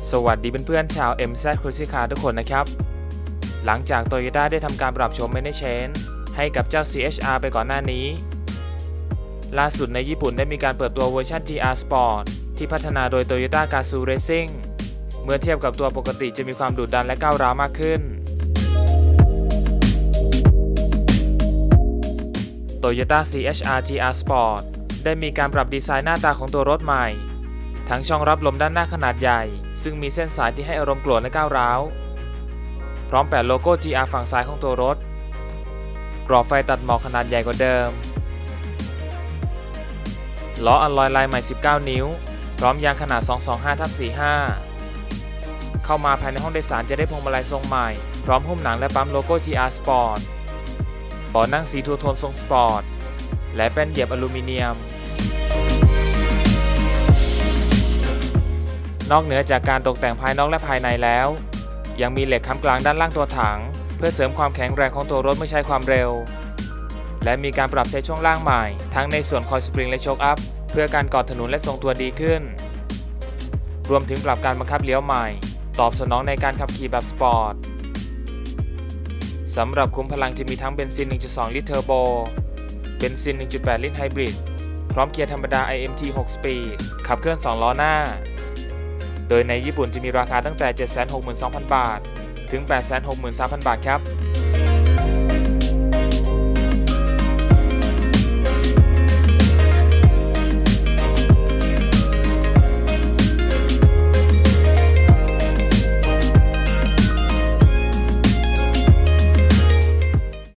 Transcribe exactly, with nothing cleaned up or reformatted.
สวัสดีเพื่อนๆชาว เอ็ม แซด Cruisy Car ทุกคนนะครับหลังจาก Toyota ได้ทำการปรับโฉม Main Change ให้กับเจ้า ซี เอช อาร์ ไปก่อนหน้านี้ล่าสุดในญี่ปุ่นได้มีการเปิดตัวเวอร์ชัน จี อาร์ Sport ที่พัฒนาโดย Toyota Gazoo Racing เมื่อเทียบกับตัวปกติจะมีความดุดันและก้าวร้าวมากขึ้น Toyota ซี เอช อาร์ จี อาร์ Sport ได้มีการปรับดีไซน์หน้าตาของตัวรถใหม่ทั้งช่องรับลมด้านหน้าขนาดใหญ่ซึ่งมีเส้นสายที่ให้อารมณ์โกรธและก้าวร้าวพร้อมแปะโลโก้ จี อาร์ ฝั่งซ้ายของตัวรถกรอบไฟตัดหมอกขนาดใหญ่กว่าเดิมล้ออัลลอยลายใหม่ สิบเก้า นิ้วพร้อมยางขนาด สองสองห้า สี่ ห้า เข้ามาภายในห้องโดยสารจะได้พวงมาลัยทรงใหม่พร้อมหุ้มหนังและปั๊มโลโก้ จี อาร์ Sport เบาะนั่งสีทูโทนทรงสปอร์ตและแป้นเหยียบอลูมิเนียมนอกเหนือจากการตกแต่งภายนอกและภายในแล้วยังมีเหล็กค้ำกลางด้านล่างตัวถังเพื่อเสริมความแข็งแรงของตัวรถเมื่อใช้ความเร็วและมีการปรับใช้ช่วงล่างใหม่ทั้งในส่วนคอยสปริงและโชคอัพเพื่อการกอดถนนและทรงตัวดีขึ้นรวมถึงปรับการบังคับเลี้ยวใหม่ตอบสนองในการขับขี่แบบสปอร์ตสำหรับคุ้มพลังจะมีทั้งเบนซิน หนึ่งจุดสอง ลิตรเทอร์โบเบนซิน หนึ่งจุดแปด ลิตรไฮบริดพร้อมเกียร์ธรรมดา ไอ เอ็ม ที หก สปีดขับเคลื่อนสองล้อหน้าโดยในญี่ปุ่นจะมีราคาตั้งแต่ เจ็ดแสนหกหมื่นสองพัน บาทถึง แปดแสนหกหมื่นสามพัน บาทครับ